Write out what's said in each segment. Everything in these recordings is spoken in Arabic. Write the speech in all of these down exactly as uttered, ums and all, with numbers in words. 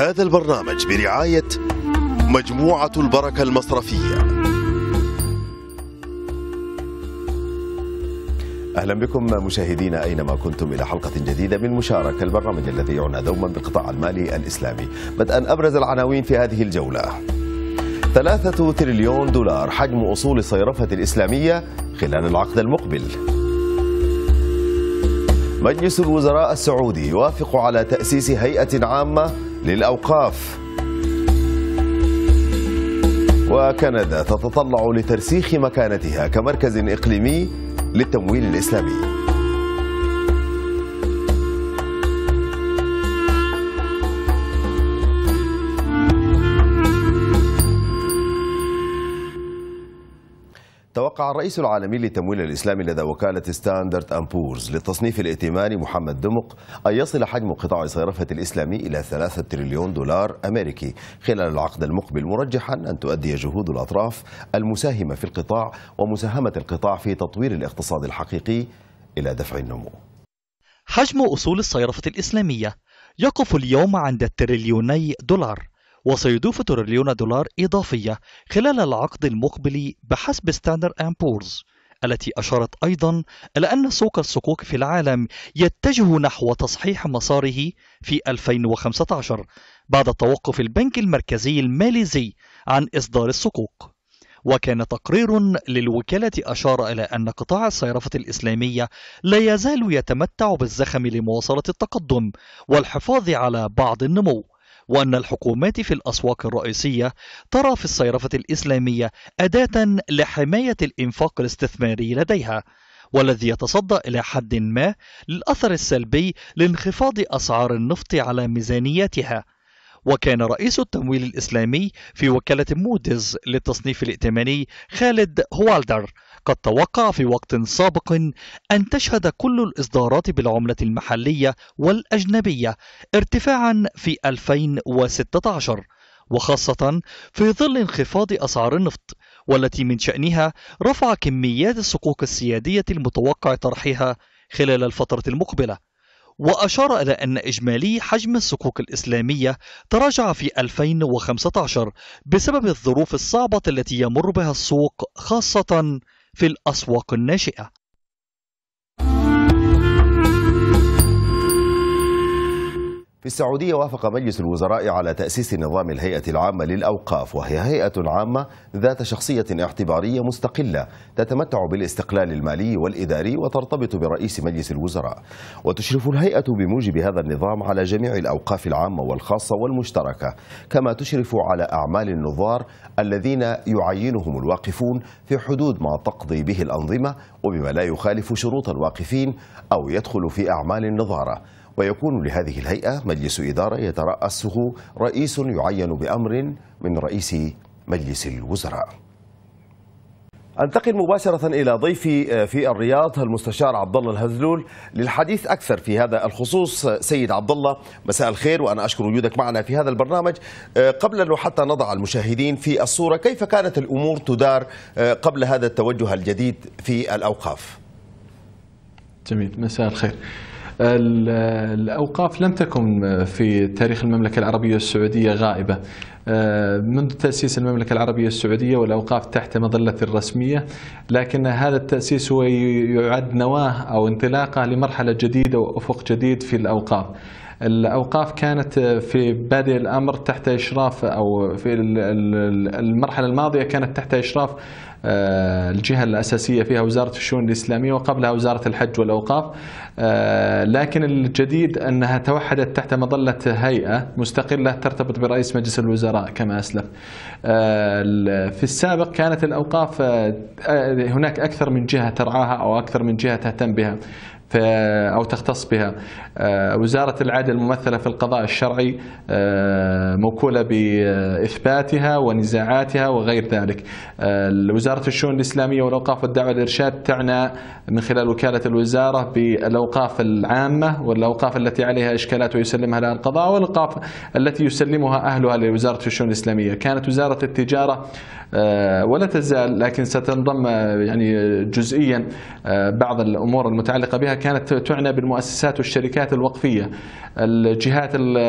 هذا البرنامج برعاية مجموعة البركة المصرفية. أهلا بكم مشاهدينا أينما كنتم إلى حلقة جديدة من مشاركة، البرنامج الذي يعنى دوما بالقطاع المالي الإسلامي. بدءا أبرز العناوين في هذه الجولة: ثلاثة تريليون دولار حجم أصول الصيرفة الإسلامية خلال العقد المقبل. مجلس الوزراء السعودي يوافق على تأسيس هيئة عامة للأوقاف. وكندا تتطلع لترسيخ مكانتها كمركز إقليمي للتمويل الإسلامي. توقع الرئيس العالمي للتمويل الإسلامي لدى وكالة ستاندرد أند بورز للتصنيف الائتماني محمد دمق أن يصل حجم قطاع الصيرفة الإسلامي إلى ثلاثة تريليون دولار أمريكي خلال العقد المقبل، مرجحا أن تؤدي جهود الأطراف المساهمة في القطاع ومساهمة القطاع في تطوير الاقتصاد الحقيقي إلى دفع النمو. حجم أصول الصيرفة الإسلامية يقف اليوم عند تريليوني دولار، وسيضيف تريليون دولار إضافية خلال العقد المقبل بحسب ستاندرد أند بورز، التي أشارت أيضا إلى أن سوق الصكوك في العالم يتجه نحو تصحيح مساره في ألفين وخمسة عشر بعد توقف البنك المركزي الماليزي عن إصدار الصكوك. وكان تقرير للوكالة أشار إلى أن قطاع الصيرفة الإسلامية لا يزال يتمتع بالزخم لمواصلة التقدم والحفاظ على بعض النمو، وأن الحكومات في الأسواق الرئيسية ترى في الصيرفة الإسلامية أداة لحماية الإنفاق الاستثماري لديها، والذي يتصدى إلى حد ما للأثر السلبي لانخفاض أسعار النفط على ميزانياتها. وكان رئيس التمويل الإسلامي في وكالة موديز للتصنيف الائتماني خالد هوالدر قد توقع في وقت سابق أن تشهد كل الإصدارات بالعملة المحلية والأجنبية ارتفاعا في ألفين وستة عشر، وخاصة في ظل انخفاض أسعار النفط، والتي من شأنها رفع كميات الصكوك السيادية المتوقع طرحها خلال الفترة المقبلة. وأشار إلى أن إجمالي حجم الصكوك الإسلامية تراجع في ألفين وخمسة عشر بسبب الظروف الصعبة التي يمر بها السوق، خاصة في الأسواق الناشئة. في السعودية وافق مجلس الوزراء على تأسيس نظام الهيئة العامة للأوقاف، وهي هيئة عامة ذات شخصية اعتبارية مستقلة تتمتع بالاستقلال المالي والإداري وترتبط برئيس مجلس الوزراء. وتشرف الهيئة بموجب هذا النظام على جميع الأوقاف العامة والخاصة والمشتركة، كما تشرف على أعمال النظار الذين يعينهم الواقفون في حدود ما تقضي به الأنظمة وبما لا يخالف شروط الواقفين أو يدخل في أعمال النظارة. ويكون لهذه الهيئة مجلس إدارة يترأسه رئيس يعين بأمر من رئيس مجلس الوزراء. أنتقل مباشرة إلى ضيفي في الرياض المستشار عبد الله الهزلول للحديث أكثر في هذا الخصوص. سيد عبد الله، مساء الخير وأنا أشكر وجودك معنا في هذا البرنامج. قبل أن حتى نضع المشاهدين في الصورة، كيف كانت الأمور تدار قبل هذا التوجه الجديد في الأوقاف؟ جميل، مساء الخير. الأوقاف لم تكن في تاريخ المملكة العربية السعودية غائبة منذ تأسيس المملكة العربية السعودية، والأوقاف تحت مظلة الرسمية، لكن هذا التأسيس هو يعد نواة أو انطلاقة لمرحلة جديدة وأفق جديد في الأوقاف. الأوقاف كانت في بادئ الأمر تحت إشراف، أو في المرحلة الماضية كانت تحت إشراف الجهة الأساسية فيها وزارة الشؤون الإسلامية، وقبلها وزارة الحج والأوقاف. لكن الجديد أنها توحدت تحت مظلة هيئة مستقلة ترتبط برئيس مجلس الوزراء كما أسلف. في السابق كانت الأوقاف هناك أكثر من جهة ترعاها أو أكثر من جهة تهتم بها أو تختص بها. وزارة العدل الممثلة في القضاء الشرعي موكولة بإثباتها ونزاعاتها وغير ذلك. وزارة الشؤون الإسلامية والأوقاف والدعوة والإرشاد تعنى من خلال وكالة الوزارة بالأوقاف العامة والأوقاف التي عليها إشكالات ويسلمها لها القضاء، والأوقاف التي يسلمها أهلها لوزارة الشؤون الإسلامية. كانت وزارة التجارة ولا تزال، لكن ستنضم يعني جزئيا بعض الأمور المتعلقة بها، الجهة كانت تعنى بالمؤسسات والشركات الوقفية، الجهات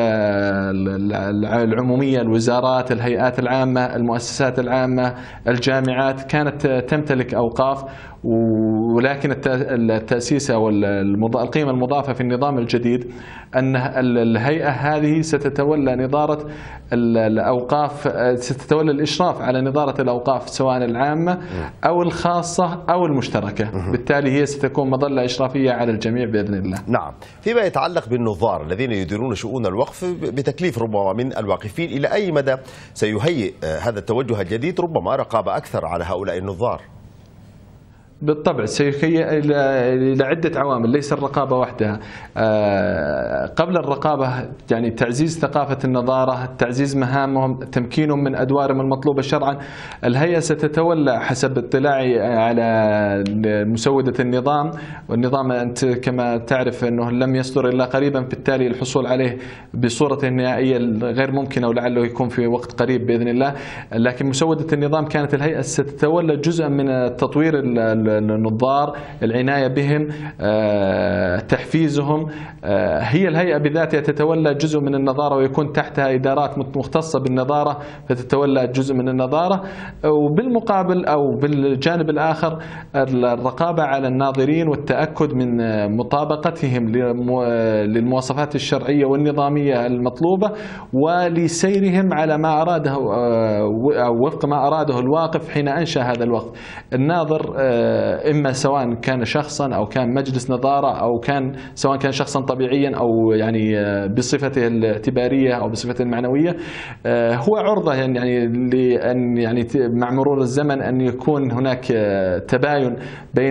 العمومية، الوزارات، الهيئات العامة، المؤسسات العامة، الجامعات، كانت تمتلك أوقاف. ولكن التأسيس أو القيمة المضافة في النظام الجديد أن الهيئة هذه ستتولى نظارة الأوقاف، ستتولى الإشراف على نظارة الأوقاف سواء العامة أو الخاصة أو المشتركة، بالتالي هي ستكون مظلة إشرافية على الجميع بإذن الله. نعم. فيما يتعلق بالنظار الذين يديرون شؤون الوقف بتكليف ربما من الواقفين، إلى أي مدى سيهيئ هذا التوجه الجديد ربما رقابة أكثر على هؤلاء النظار؟ بالطبع سيهيئ إلى عدة عوامل، ليس الرقابة وحدها. قبل الرقابة يعني تعزيز ثقافة النظارة، تعزيز مهامهم، تمكينهم من أدوارهم المطلوبة شرعا. الهيئة ستتولى حسب اطلاعي على مسودة النظام، والنظام أنت كما تعرف أنه لم يصدر إلا قريبا، بالتالي الحصول عليه بصورته النهائية غير ممكنة، ولعله يكون في وقت قريب بإذن الله. لكن مسودة النظام كانت الهيئة ستتولى جزءا من تطوير النظار، العناية بهم، تحفيزهم. هي الهيئة بذاتها تتولى جزء من النظارة ويكون تحتها إدارات مختصة بالنظارة فتتولى جزء من النظارة، وبالمقابل أو بالجانب الآخر الرقابة على الناظرين والتأكد من مطابقتهم للمواصفات الشرعية والنظامية المطلوبة ولسيرهم على ما أراده أو وفق ما أراده الواقف حين أنشأ هذا الوقف. الناظر إما سواء كان شخصا أو كان مجلس نظارة أو كان سواء كان شخصا طبيعيا أو يعني بصفته الاعتبارية أو بصفته المعنوية، هو عرضة يعني لأن يعني مع مرور الزمن أن يكون هناك تباين بين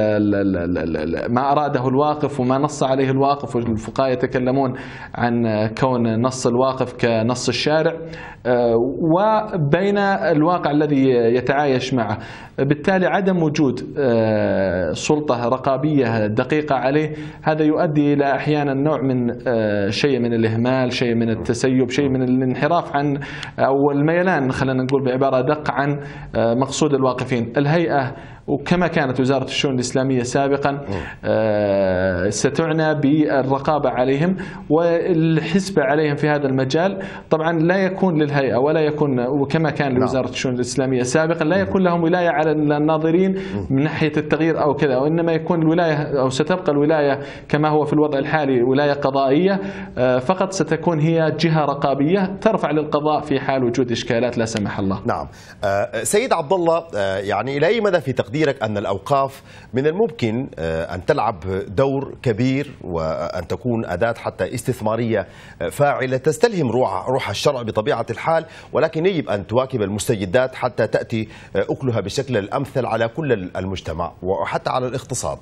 ما أراده الواقف وما نص عليه الواقف، والفقهاء يتكلمون عن كون نص الواقف كنص الشارع وبين الواقع الذي يتعايش معه. بالتالي عدم وجود سلطة رقابية دقيقة عليه هذا يؤدي إلى أحيانا نوع من شيء من الإهمال، شيء من التسيب، شيء من الانحراف عن أو الميلان، خلينا نقول بعبارة دق، عن مقصود الواقفين. الهيئة وكما كانت وزارة الشؤون الإسلامية سابقا ستعنى بالرقابة عليهم والحسبة عليهم في هذا المجال. طبعا لا يكون للهيئة ولا يكون وكما كان لوزارة الشؤون الإسلامية سابقا لا يكون لهم ولاية على الناظرين من ناحية التغيير أو كذا، وإنما يكون الولاية أو ستبقى الولاية كما هو في الوضع الحالي ولاية قضائية فقط، ستكون هي جهة رقابية ترفع للقضاء في حال وجود إشكالات لا سمح الله. نعم. سيد عبد الله، يعني إلى أي مدى في تقديرك أن الأوقاف من الممكن أن تلعب دور كبير وأن تكون أداة حتى استثمارية فاعلة تستلهم روح روح الشرع بطبيعة الحال، ولكن يجب أن تواكب المستجدات حتى تأتي أكلها بالشكل الأمثل على كل المجتمع وحتى على الاقتصاد؟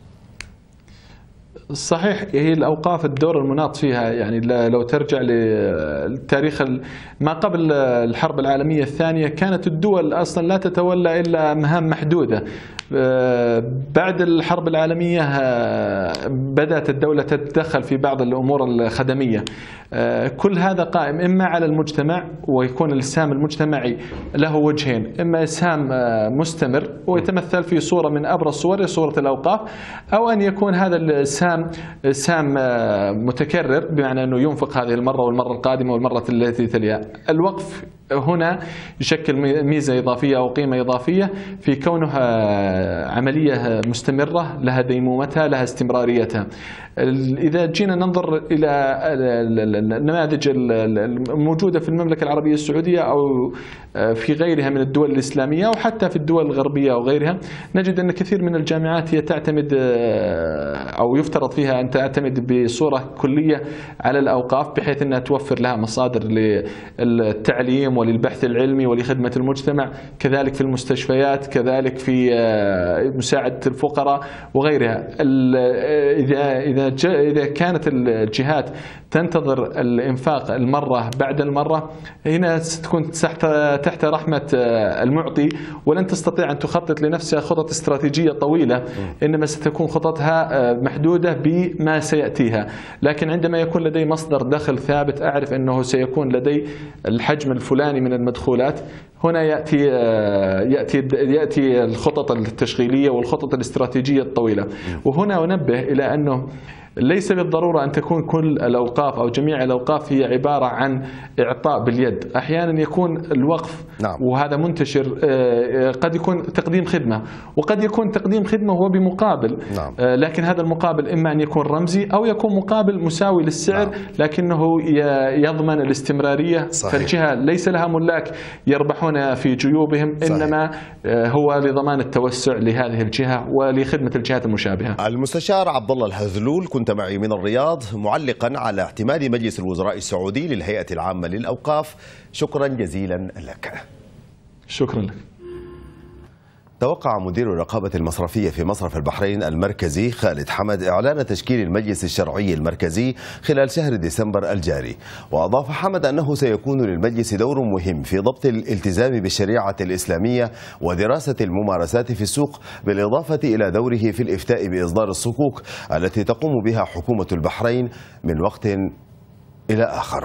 صحيح، هي الأوقاف الدور المناط فيها يعني لو ترجع للتاريخ ما قبل الحرب العالمية الثانية كانت الدول أصلا لا تتولى إلا مهام محدودة. بعد الحرب العالمية بدأت الدولة تتدخل في بعض الأمور الخدمية. كل هذا قائم إما على المجتمع ويكون الإسهام المجتمعي له وجهين، إما إسهام مستمر ويتمثل في صورة من أبرز صور صورة الأوقاف، أو أن يكون هذا الإسهام إسهام متكرر بمعنى أنه ينفق هذه المرة والمرة القادمة والمرة التي تليها. الوقف هنا يشكل ميزة إضافية أو قيمة إضافية في كونها عملية مستمرة لها ديمومتها لها استمراريتها. إذا جينا ننظر إلى النماذج الموجودة في المملكة العربية السعودية أو في غيرها من الدول الإسلامية أو حتى في الدول الغربية أو غيرها، نجد أن كثير من الجامعات هي تعتمد أو يفترض فيها أن تعتمد بصورة كلية على الأوقاف بحيث أنها توفر لها مصادر للتعليم وللبحث العلمي ولخدمة المجتمع، كذلك في المستشفيات، كذلك في مساعدة الفقراء وغيرها. إذا إذا إذا كانت الجهات تنتظر الإنفاق المرة بعد المرة، هنا ستكون تحت تحت رحمة المعطي ولن تستطيع أن تخطط لنفسها خطط استراتيجية طويلة، إنما ستكون خططها محدودة بما سيأتيها. لكن عندما يكون لدي مصدر دخل ثابت أعرف أنه سيكون لدي الحجم الفلاني نوعان من المدخولات. هنا يأتي يأتي يأتي الخطط التشغيلية والخطط الاستراتيجية الطويلة. وهنا أنبه إلى أنه ليس بالضرورة أن تكون كل الأوقاف أو جميع الأوقاف هي عبارة عن إعطاء باليد. أحيانا يكون الوقف نعم. وهذا منتشر قد يكون تقديم خدمة، وقد يكون تقديم خدمة هو بمقابل. نعم. لكن هذا المقابل إما أن يكون رمزي أو يكون مقابل مساوي للسعر. نعم. لكنه يضمن الاستمرارية. صحيح. فالجهة ليس لها ملاك يربحون في جيوبهم. صحيح. إنما هو لضمان التوسع لهذه الجهة ولخدمة الجهات المشابهة. المستشار عبد الله الهذلول كنت معي من الرياض معلقا على اعتماد مجلس الوزراء السعودي للهيئة العامة للأوقاف. شكرا جزيلا لك. شكرا لك. توقع مدير الرقابة المصرفية في مصرف البحرين المركزي خالد حمد إعلان تشكيل المجلس الشرعي المركزي خلال شهر ديسمبر الجاري. وأضاف حمد أنه سيكون للمجلس دور مهم في ضبط الالتزام بالشريعة الإسلامية ودراسة الممارسات في السوق، بالإضافة إلى دوره في الإفتاء بإصدار الصكوك التي تقوم بها حكومة البحرين من وقت إلى آخر.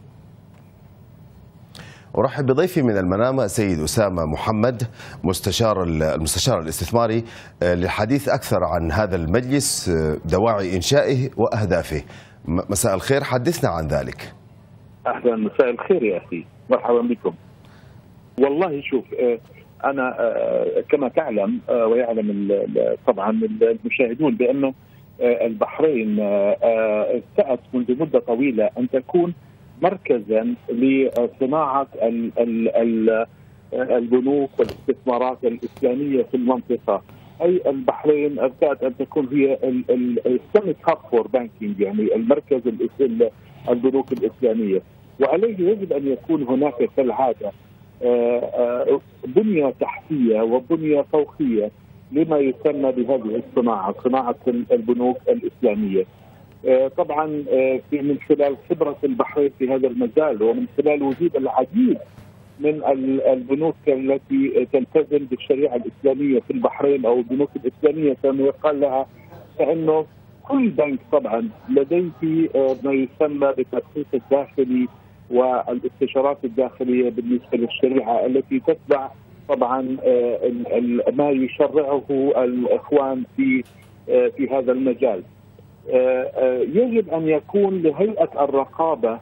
أرحب بضيفي من المنامة سيد أسامة محمد مستشار المستشار الاستثماري للحديث أكثر عن هذا المجلس، دواعي إنشائه وأهدافه. مساء الخير، حدثنا عن ذلك. أهلا، مساء الخير يا أخي، مرحبا بكم. والله شوف، أنا كما تعلم ويعلم طبعا المشاهدون بأنه البحرين ابتدأت منذ مدة طويلة أن تكون مركزا لصناعة البنوك والاستثمارات الإسلامية في المنطقة. أي البحرين ابتدأت أن تكون هي السمت هاب فور بانكينج، يعني المركز البنوك الإسلامية. وعليه يجب أن يكون هناك كالعادة بنية تحتية وبنية فوقية لما يسمى بهذه الصناعة، صناعة البنوك الإسلامية. طبعا من خلال خبرة البحرين في هذا المجال ومن خلال وجود العديد من البنوك التي تلتزم بالشريعة الإسلامية في البحرين أو البنوك الإسلامية كما يقال لها، فإنه كل بنك طبعا لديه ما يسمى بالتدقيق الداخلي والاستشارات الداخلية بالنسبة للشريعة التي تتبع طبعا ما يشرعه الإخوان في في هذا المجال. يجب أن يكون لهيئة الرقابة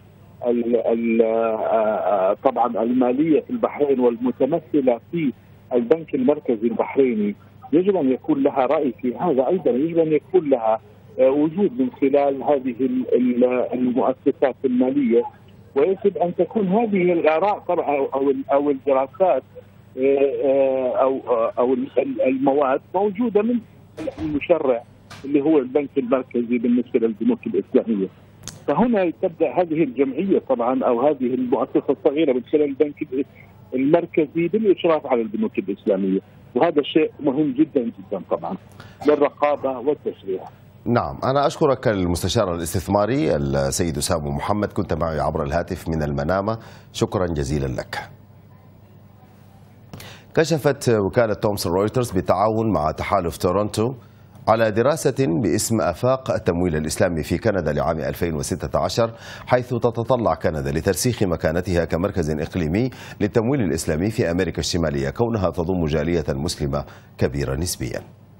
طبعا المالية في البحرين والمتمثلة في البنك المركزي البحريني، يجب أن يكون لها رأي في هذا. أيضا يجب أن يكون لها وجود من خلال هذه المؤسسات المالية، ويجب أن تكون هذه الآراء طبعا أو أو الدراسات أو أو المواد موجودة من المشرع اللي هو البنك المركزي بالنسبة للبنوك الإسلامية. فهنا تبدأ هذه الجمعية طبعا أو هذه المؤسسة الصغيرة من خلال البنك المركزي بالإشراف على البنوك الإسلامية، وهذا شيء مهم جدا جدا طبعا للرقابة والتشريع. نعم، أنا أشكرك المستشار الاستثماري السيد أسامة محمد، كنت معي عبر الهاتف من المنامة، شكرا جزيلا لك. كشفت وكالة تومسون رويترز بالتعاون مع تحالف تورونتو على دراسة باسم آفاق التمويل الإسلامي في كندا لعام ألفين وستة عشر، حيث تتطلع كندا لترسيخ مكانتها كمركز إقليمي للتمويل الإسلامي في أمريكا الشمالية، كونها تضم جالية مسلمة كبيرة نسبيا.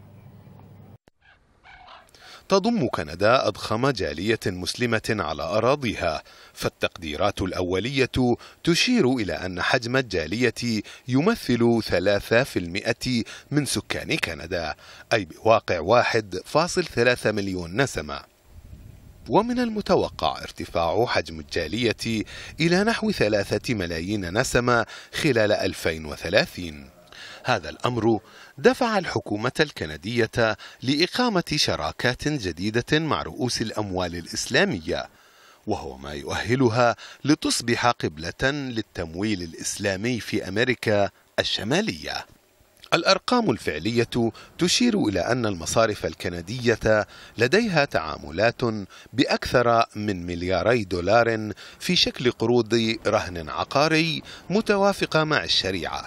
تضم كندا أضخم جالية مسلمة على أراضيها، فالتقديرات الأولية تشير إلى أن حجم الجالية يمثل ثلاثة بالمئة من سكان كندا، أي بواقع واحد فاصل ثلاثة مليون نسمة. ومن المتوقع ارتفاع حجم الجالية إلى نحو ثلاثة ملايين نسمة خلال ألفين وثلاثين. هذا الأمر دفع الحكومة الكندية لإقامة شراكات جديدة مع رؤوس الأموال الإسلامية، وهو ما يؤهلها لتصبح قبلة للتمويل الإسلامي في أمريكا الشمالية. الأرقام الفعلية تشير إلى أن المصارف الكندية لديها تعاملات بأكثر من ملياري دولار في شكل قروض رهن عقاري متوافقة مع الشريعة،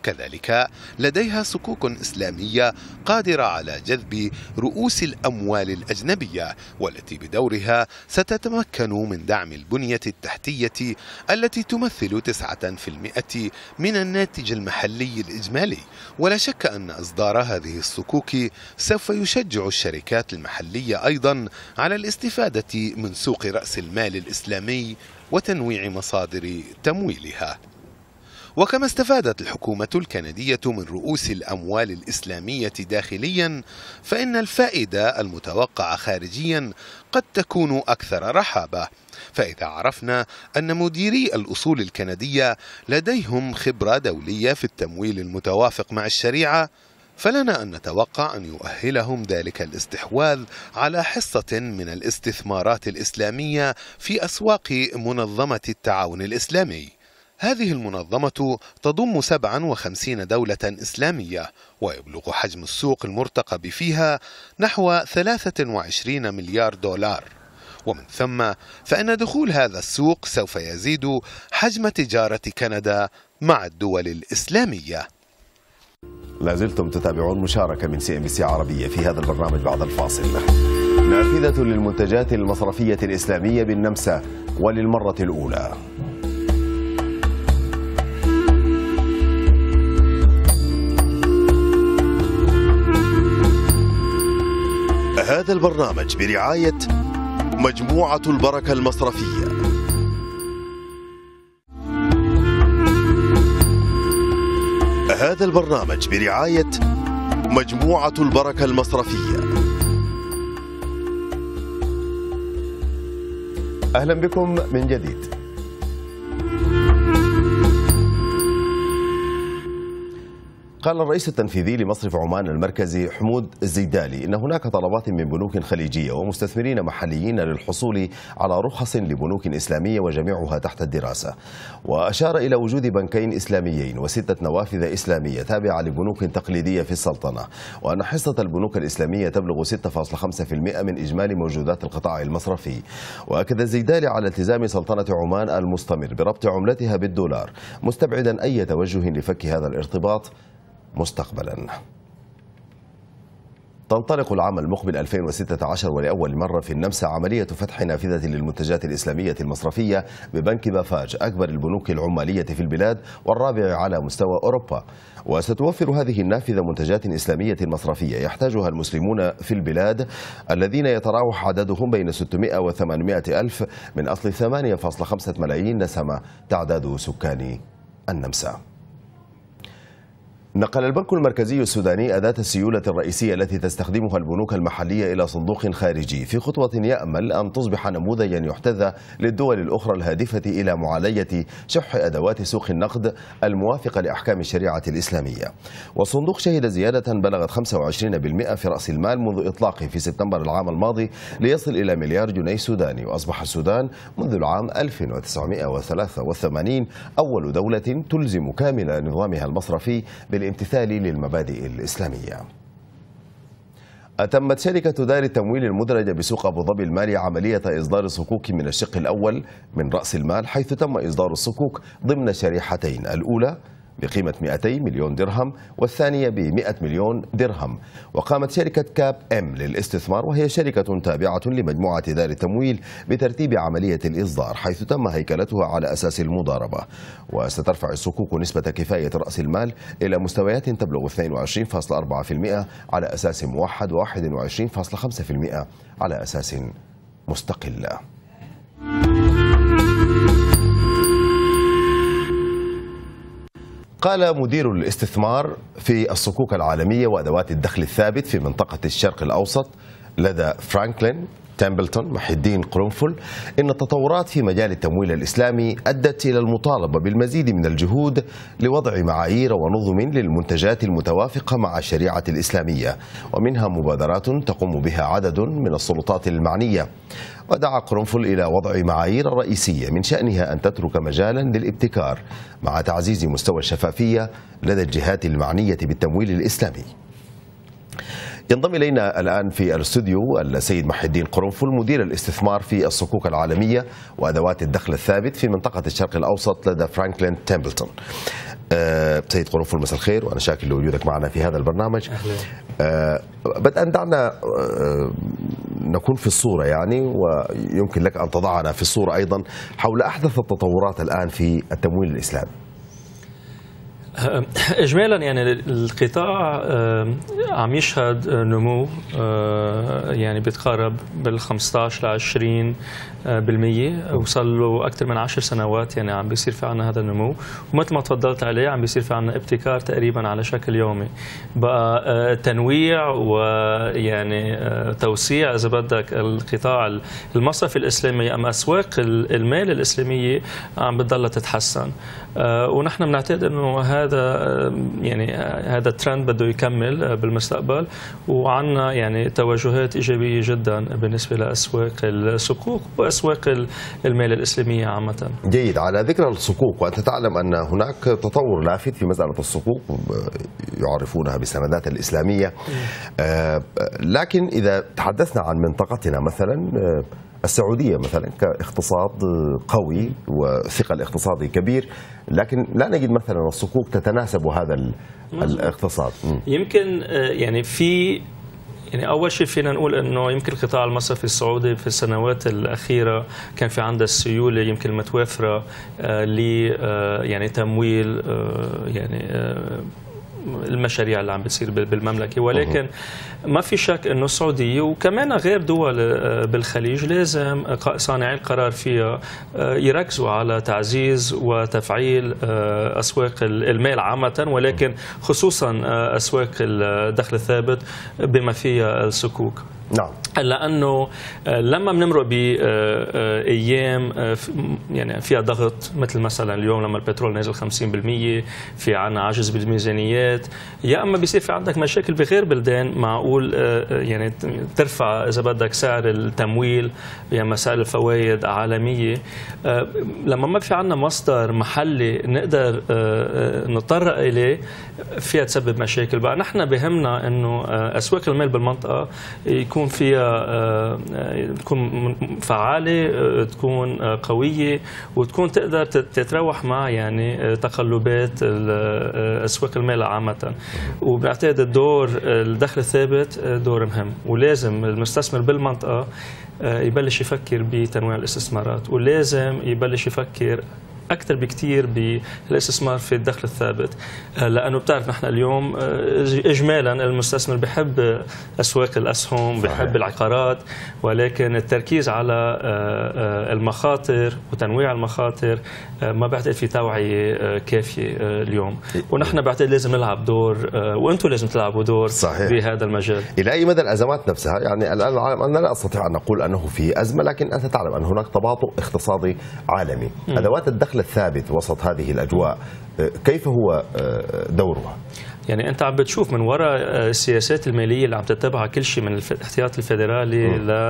كذلك لديها صكوك إسلامية قادرة على جذب رؤوس الأموال الأجنبية، والتي بدورها ستتمكن من دعم البنية التحتية التي تمثل تسعة بالمئة من الناتج المحلي الإجمالي. ولا شك أن إصدار هذه الصكوك سوف يشجع الشركات المحلية أيضا على الاستفادة من سوق رأس المال الإسلامي وتنويع مصادر تمويلها. وكما استفادت الحكومة الكندية من رؤوس الأموال الإسلامية داخليا، فإن الفائدة المتوقعة خارجيا قد تكون أكثر رحابة. فإذا عرفنا أن مديري الأصول الكندية لديهم خبرة دولية في التمويل المتوافق مع الشريعة، فلنا أن نتوقع أن يؤهلهم ذلك الاستحواذ على حصة من الاستثمارات الإسلامية في أسواق منظمة التعاون الإسلامي. هذه المنظمة تضم سبعة وخمسين دولة إسلامية، ويبلغ حجم السوق المرتقب فيها نحو ثلاثة وعشرين مليار دولار. ومن ثم فإن دخول هذا السوق سوف يزيد حجم تجارة كندا مع الدول الإسلامية. لازلتم تتابعون مشاركة من سي ام بي سي عربية في هذا البرنامج. بعد الفاصل، نافذة للمنتجات المصرفية الإسلامية بالنمسا وللمرة الأولى. هذا البرنامج برعاية مجموعة البركة المصرفية. هذا البرنامج برعاية مجموعة البركة المصرفية. أهلا بكم من جديد. قال الرئيس التنفيذي لمصرف عمان المركزي حمود الزيدالي إن هناك طلبات من بنوك خليجية ومستثمرين محليين للحصول على رخص لبنوك إسلامية وجميعها تحت الدراسة، وأشار إلى وجود بنكين إسلاميين وستة نوافذ إسلامية تابعة لبنوك تقليدية في السلطنة، وأن حصة البنوك الإسلامية تبلغ ستة فاصلة خمسة بالمئة من إجمالي موجودات القطاع المصرفي. وأكد الزيدالي على التزام سلطنة عمان المستمر بربط عملتها بالدولار، مستبعدا أي توجه لفك هذا الارتباط مستقبلا. تنطلق العام المقبل ألفين وستة عشر ولأول مرة في النمسا عملية فتح نافذة للمنتجات الإسلامية المصرفية ببنك بافاج، أكبر البنوك العمالية في البلاد والرابع على مستوى أوروبا. وستوفر هذه النافذة منتجات إسلامية مصرفية يحتاجها المسلمون في البلاد الذين يتراوح عددهم بين ستمئة وثمانمئة ألف من أصل ثمانية فاصلة خمسة ملايين نسمة تعداد سكان النمسا. نقل البنك المركزي السوداني أداة السيولة الرئيسية التي تستخدمها البنوك المحلية إلى صندوق خارجي في خطوة يأمل أن تصبح نموذجا يحتذى للدول الأخرى الهادفة إلى معالجة شح أدوات سوق النقد الموافقة لأحكام الشريعة الإسلامية. والصندوق شهد زيادة بلغت خمسة وعشرين بالمئة في رأس المال منذ إطلاقه في سبتمبر العام الماضي ليصل إلى مليار جنيه سوداني. وأصبح السودان منذ العام ألف وتسعمئة وثلاثة وثمانين أول دولة تلزم كامل نظامها المصرفي الامتثال للمبادئ الإسلامية. أتمت شركة دار التمويل المدرجة بسوق أبو ظبي المالي عملية إصدار الصكوك من الشق الأول من رأس المال، حيث تم إصدار الصكوك ضمن شريحتين، الأولى بقيمة مئتي مليون درهم والثانية بمئة مليون درهم. وقامت شركة كاب ام للاستثمار وهي شركة تابعة لمجموعة دار التمويل بترتيب عملية الإصدار، حيث تم هيكلتها على أساس المضاربة. وسترفع الصكوك نسبة كفاية رأس المال إلى مستويات تبلغ اثنين وعشرين فاصلة أربعة بالمئة على أساس موحد وواحد وعشرين فاصلة خمسة بالمئة على أساس مستقل. قال مدير الاستثمار في الصكوك العالمية وأدوات الدخل الثابت في منطقة الشرق الأوسط لدى فرانكلين تمبلتون محي الدين قرنفل إن التطورات في مجال التمويل الإسلامي أدت إلى المطالبة بالمزيد من الجهود لوضع معايير ونظم للمنتجات المتوافقة مع الشريعة الإسلامية، ومنها مبادرات تقوم بها عدد من السلطات المعنية. ودعا قرنفل إلى وضع معايير رئيسية من شأنها أن تترك مجالا للابتكار مع تعزيز مستوى الشفافية لدى الجهات المعنية بالتمويل الإسلامي. ينضم إلينا الآن في الاستوديو السيد محي الدين قرنفل مدير الاستثمار في الصكوك العالمية وأدوات الدخل الثابت في منطقة الشرق الأوسط لدى فرانكلين تمبلتون. أه سيد قرنفل مساء الخير، وأنا شاكر لوجودك معنا في هذا البرنامج. أه بدءا دعنا أه نكون في الصورة يعني، ويمكن لك أن تضعنا في الصورة أيضا حول أحدث التطورات الآن في التمويل الإسلامي. اجمالا يعني القطاع عم يشهد نمو يعني بيتقارب بال خمسة عشر ل عشرين بالمية، وصل له اكثر من عشر سنوات يعني عم بيصير في عنا هذا النمو، ومثل ما تفضلت عليه عم بيصير في عنا ابتكار تقريبا على شكل يومي. بقى تنويع ويعني توسيع اذا بدك القطاع المصرفي الاسلامي ام اسواق المال الاسلاميه عم بتضلها تتحسن، ونحن بنعتقد انه هذا يعني هذا الترند بده يكمل بالمستقبل، وعندنا يعني توجهات ايجابيه جدا بالنسبه لاسواق الصكوك واسواق المال الاسلاميه عامه. جيد. على ذكر الصكوك، وانت تعلم ان هناك تطور لافت في مساله الصكوك يعرفونها بالسندات الاسلاميه، لكن اذا تحدثنا عن منطقتنا مثلا السعودية مثلا كاقتصاد قوي وثقل اقتصادي كبير، لكن لا نجد مثلا الصكوك تتناسب هذا الاقتصاد. يمكن يعني في يعني أول شيء فينا نقول إنه يمكن القطاع المصرفي السعودي في السنوات الأخيرة كان في عنده السيولة يمكن متوافرة ل يعني تمويل يعني المشاريع اللي عم بتصير بالمملكه، ولكن ما في شك انه السعوديه وكمان غير دول بالخليج لازم صانعي القرار فيها يركزوا على تعزيز وتفعيل اسواق المال عامه، ولكن خصوصا اسواق الدخل الثابت بما فيها الصكوك. نعم. لانه لما بنمرق بايام يعني فيها ضغط، مثل مثلا اليوم لما البترول نازل خمسين بالمية، في عنا عجز بالميزانيات، يا اما بيصير في عندك مشاكل بغير بلدان معقول يعني ترفع اذا بدك سعر التمويل يا مسائل الفوائد عالميه، لما ما في عنا مصدر محلي نقدر نتطرق اليه فيها تسبب مشاكل. بقى نحن بهمنا انه اسواق المال بالمنطقه يكون فيها تكون فعالة، تكون قوية، وتكون تقدر تتروح مع يعني تقلبات أسواق المال عامة. وبنعتقد الدور الدخل الثابت دور مهم، ولازم المستثمر بالمنطقة يبلش يفكر بتنويع الاستثمارات، ولازم يبلش يفكر أكثر بكثير بالاستثمار في الدخل الثابت، لأنه بتعرف نحن اليوم إجمالا المستثمر بحب أسواق الأسهم، بحب العقارات، ولكن التركيز على المخاطر وتنويع المخاطر ما بعتقد في توعية كافية اليوم، ونحن بعتقد لازم نلعب دور، وأنتم لازم تلعبوا دور صحيح بهذا المجال. إلى أي مدى الأزمات نفسها؟ يعني الآن العالم، أنا لا أستطيع أن أقول أنه في أزمة، لكن أنت تعلم أن هناك تباطؤ اقتصادي عالمي. م. أدوات الدخل الثابت وسط هذه الأجواء كيف هو دورها؟ يعني انت عم بتشوف من وراء السياسات الماليه اللي عم تتبعها كل شيء، من الاحتياط الفيدرالي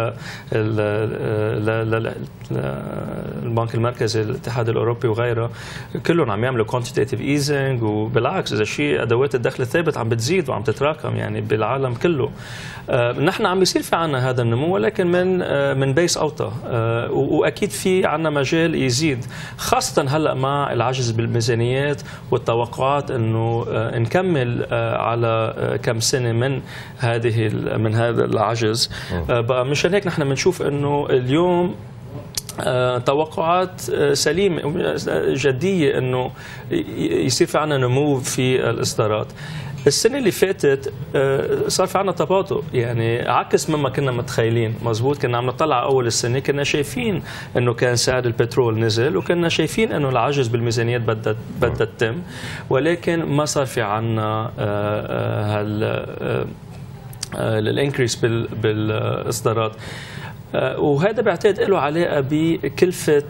للبنك المركزي الاتحاد الاوروبي وغيرها، كلهم عم يعملوا كوانتيتيف ايزنج، وبالعكس اذا شيء ادوات الدخل الثابت عم بتزيد وعم تتراكم يعني بالعالم كله. نحن عم بيصير في عنا هذا النمو، ولكن من من بيس اوطى، واكيد في عنا مجال يزيد، خاصه هلا مع العجز بالميزانيات والتوقعات انه نكمل على كم سنه من هذه من هذا العجز. بقى مشان هيك نحن بنشوف انه اليوم توقعات سليمه جديه انه يصير في عنا نمو في الاصدارات. السنة اللي فاتت صار في عنا تباطؤ، يعني عكس مما كنا متخيلين. مزبوط، كنا عم نطلع أول السنة كنا شايفين أنه كان سعر البترول نزل، وكنا شايفين أنه العجز بالميزانيات بدها بدها تتم، ولكن ما صار في عنا هال الانكريس بالإصدارات، وهذا بعتقد له علاقة بكلفة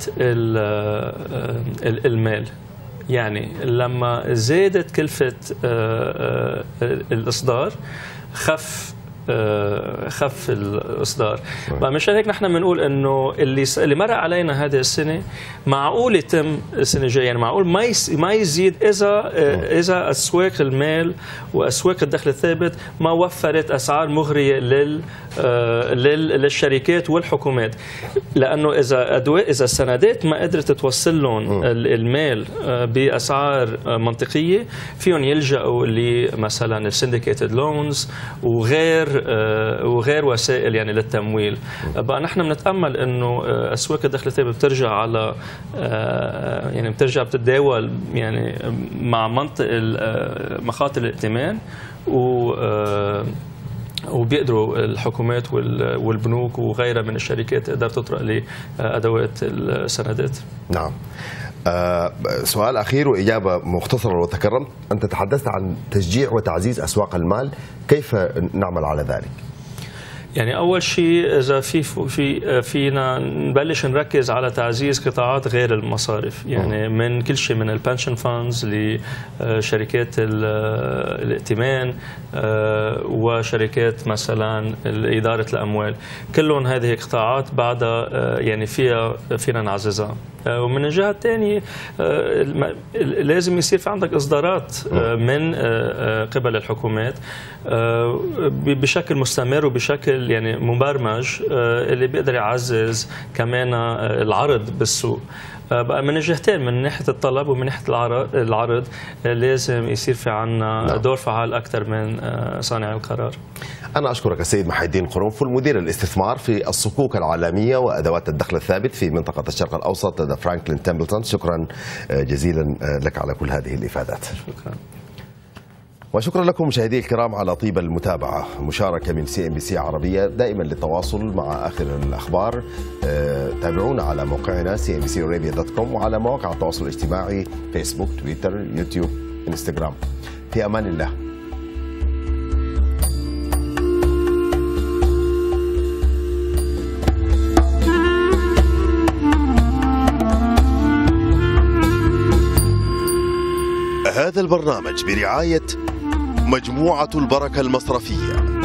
المال. يعني لما زادت كلفة الإصدار خف خف الإصدار. مشان هيك نحن بنقول إنه اللي اللي مر علينا هذه السنة معقول يتم السنة الجاية، يعني معقول ما ما يزيد إذا إذا أسواق المال وأسواق الدخل الثابت ما وفرت أسعار مغرية لل للشركات والحكومات، لأنه إذا أدوية إذا السندات ما قدرت توصل لهم المال بأسعار منطقية فيهم يلجأوا لمثلا السندكيتد لونز وغير وغير وسائل يعني للتمويل. بقى نحن بنتامل انه اسواق الدخل الثابت بترجع على يعني بترجع بتتداول يعني مع منطق مخاطر الائتمان، و وبيقدروا الحكومات والبنوك وغيرها من الشركات تقدر تطرق لادوات السندات. نعم. آه سؤال أخير وإجابة مختصرة لو تكرمت. أنت تحدثت عن تشجيع وتعزيز أسواق المال، كيف نعمل على ذلك؟ يعني أول شيء إذا في في فينا نبلش نركز على تعزيز قطاعات غير المصارف، يعني من كل شيء من البنشن فاندز لشركات الائتمان وشركات مثلا إدارة الأموال، كلهم هذه قطاعات بعدها يعني فيها فينا نعززها. ومن الجهة الثانية لازم يصير في عندك إصدارات من قبل الحكومات بشكل مستمر وبشكل يعني مبرمج اللي بيقدر يعزز كمان العرض بالسوق. بقى من الجهتين، من ناحية الطلب ومن ناحية العرض, العرض لازم يصير في عنا دور فعال أكثر من صانع القرار. أنا أشكرك السيد محي الدين قرنفل، مدير الاستثمار في الصكوك العالمية وأدوات الدخل الثابت في منطقة الشرق الأوسط ذا فرانكلين تمبلتون. شكرا جزيلا لك على كل هذه الإفادات. شكرا. وشكرا لكم مشاهدي الكرام على طيب المتابعة. مشاركة من سي ام بي سي عربية دائما للتواصل مع آخر الأخبار. تابعونا على موقعنا سي ام بي سي ارابيا دوت كوم وعلى مواقع التواصل الاجتماعي فيسبوك، تويتر، يوتيوب، انستغرام. في أمان الله. هذا البرنامج برعاية مجموعة البركة المصرفية.